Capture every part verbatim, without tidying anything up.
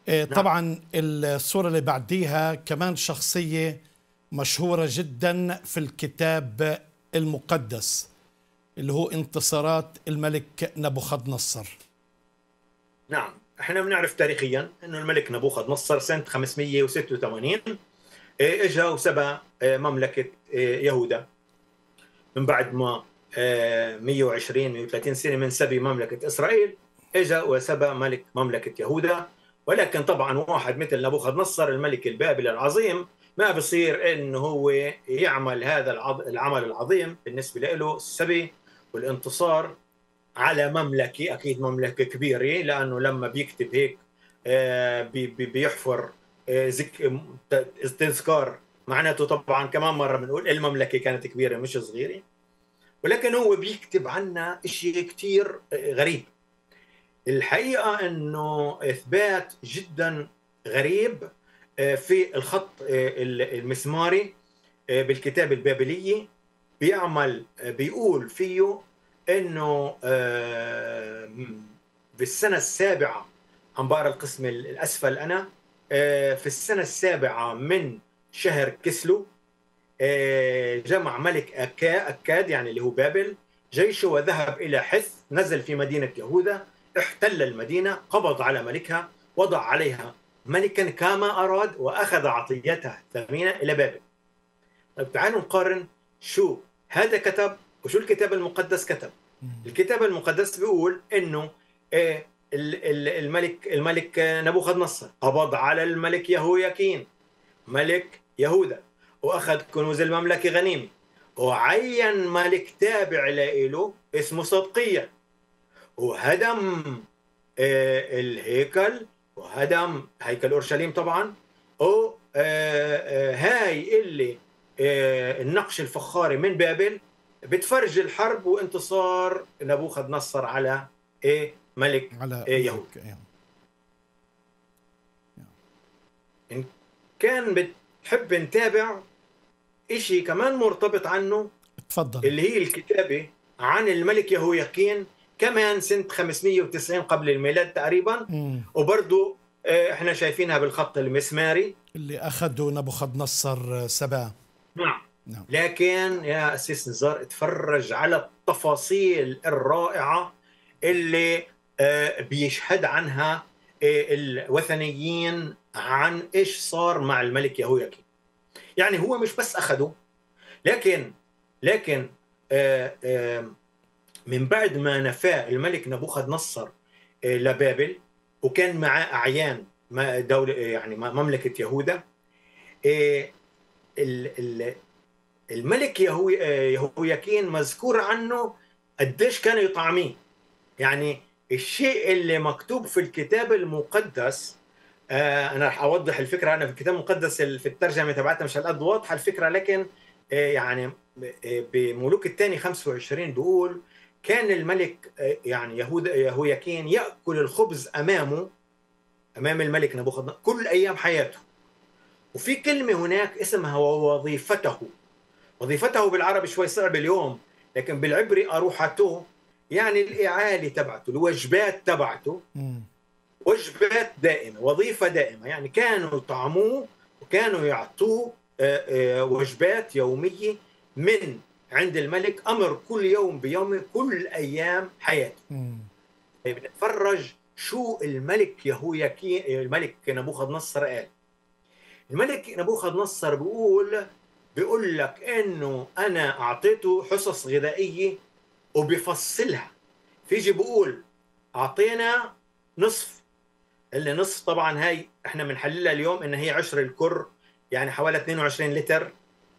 إيه، نعم. طبعا الصورة اللي بعديها كمان شخصية مشهورة جدا في الكتاب المقدس، اللي هو انتصارات الملك نبوخذ نصر. نعم، احنا بنعرف تاريخيا انه الملك نبوخذ نصر سنة خمسمئة وستة وثمانين إيه، اجى وسبى إيه، مملكة إيه، يهوذا من بعد ما إيه، مئة وعشرين مئة وثلاثين سنة من سبي مملكة إسرائيل. اجى وسبى ملك مملكة يهوذا. ولكن طبعا واحد مثل نبوخذ نصر الملك البابلي العظيم ما بصير انه هو يعمل هذا العمل العظيم بالنسبة له، السبي والانتصار على مملكة، أكيد مملكة كبيرة، لأنه لما بيكتب هيك آه، بي- بي- بيحفر آه، ذك- تذكار، معناته طبعا كمان مرة بنقول المملكة كانت كبيرة مش صغيرة. ولكن هو بيكتب عنا إشي كتير آه، غريب. الحقيقة أنه إثبات جدا غريب آه، في الخط آه، المسماري آه، بالكتاب البابلية. بيعمل آه، بيقول فيه انه آه، في السنه السابعه، عم بقرا القسم الاسفل انا، آه، في السنه السابعه من شهر كسلو آه، جمع ملك أكا أكاد يعني اللي هو بابل جيشه وذهب إلى حث، نزل في مدينة يهوذا، احتل المدينة، قبض على ملكها، وضع عليها ملكا كما أراد، وأخذ عطيتها الثمينة إلى بابل. طيب تعالوا نقارن شو هذا كتب وشو الكتاب المقدس كتب. الكتاب المقدس بيقول انه آه، ال- ال- الملك الملك نبوخذ نصر قبض على الملك يهوياكين ملك يهوذا، واخذ كنوز المملكه غنيمه، وعين ملك تابع له اسمه صدقيا، وهدم آه، الهيكل، وهدم هيكل اورشليم طبعا. وهاي اللي آه، النقش الفخاري من بابل بتفرج الحرب وانتصار نبوخذ نصر على إيه ملك على إيه يهود. ملك يعني. إن كان بتحب نتابع إشي كمان مرتبط عنه، تفضل. اللي هي الكتابة عن الملك يهوياكين كمان سنة خمسمئة وتسعين قبل الميلاد تقريبا، مم. وبرضو آه، احنا شايفينها بالخط المسماري اللي أخذه نبوخذ نصر سباه. نعم. نعم. لكن يا أسيس نزار اتفرج على التفاصيل الرائعة اللي آه، بيشهد عنها آه، الوثنيين عن إيش صار مع الملك يهوياكين. يعني هو مش بس أخذه، لكن لكن آه، آه، من بعد ما نفاه الملك نبوخذ نصر آه، لبابل، وكان معاه أعيان ما- دولة يعني مملكة يهوذا، آه، ال- ال- الملك يهو يهوياكين مذكور عنه قديش كانوا يطعميه. يعني الشيء اللي مكتوب في الكتاب المقدس، آه انا رح اوضح الفكره. انا في الكتاب المقدس في الترجمه تبعتها مش هالقد واضحه الفكره، لكن آه يعني آه بملوك الثاني خمسة وعشرين بيقول كان الملك آه يعني يهوذا يهوياكين ياكل الخبز امامه، امام الملك نبوخذ نصر كل ايام حياته. وفي كلمه هناك اسمها وظيفته. وظيفته بالعربي شوي صعب اليوم، لكن بالعبري أروحته، يعني الإعالة تبعته، الوجبات تبعته، مم. وجبات دائمة، وظيفة دائمة. يعني كانوا يطعموه وكانوا يعطوه آه، آه، وجبات يومية من عند الملك، أمر كل يوم بيومه كل أيام حياته. مم. بنتفرج شو الملك يهوياكين الملك نبوخذ نصر قال. الملك نبوخذ نصر بيقول بيقول لك انه انا اعطيته حصص غذائيه وبفصلها. فيجي بقول اعطينا نصف، اللي نصف طبعا هاي احنا بنحللها اليوم ان هي عشر الكر، يعني حوالي اثنين وعشرين لتر.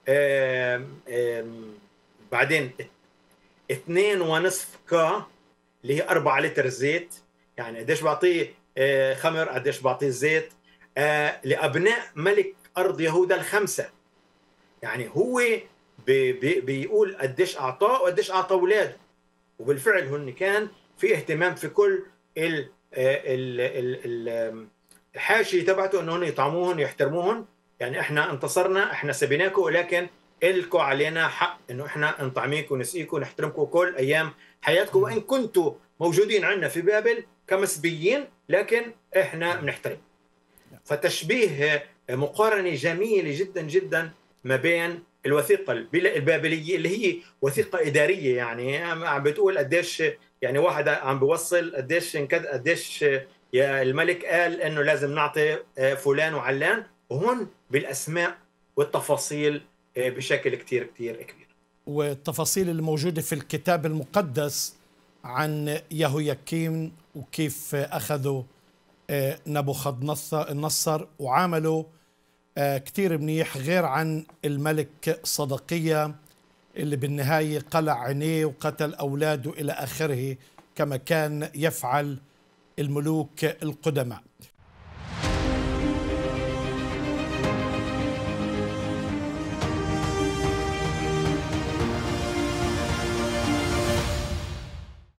آم آم بعدين اثنين ونصف كا اللي هي أربعة لتر زيت. يعني قديش بعطيه آه، خمر، قديش بعطيه زيت آه، لابناء ملك ارض يهوذا الخمسه. يعني هو بي بي بيقول قديش اعطاه وقديش اعطى اولاده، وبالفعل هن كان في اهتمام في كل ال ال ال ال الحاشيه تبعته انه هن يطعموهن يحترموهن. يعني احنا انتصرنا، احنا سبيناكم، ولكن الكم علينا حق انه احنا نطعميكم ونسقيكم ونحترمكم كل ايام حياتكم، وان كنتوا موجودين عندنا في بابل كمسبيين، لكن احنا بنحترم. فتشبيه مقارنة جميلة جدا جدا ما بين الوثيقة البابلية اللي هي وثيقة إدارية، يعني عم بتقول قديش يعني واحد عم بيوصل قديش قديش يا الملك قال انه لازم نعطي فلان وعلان، وهون بالاسماء والتفاصيل بشكل كتير كتير كبير. والتفاصيل الموجودة في الكتاب المقدس عن يهوياكيم وكيف أخذوا نبوخذ النصر وعاملوا كتير منيح، غير عن الملك صدقية اللي بالنهاية قلع عينيه وقتل أولاده إلى آخره كما كان يفعل الملوك القدماء.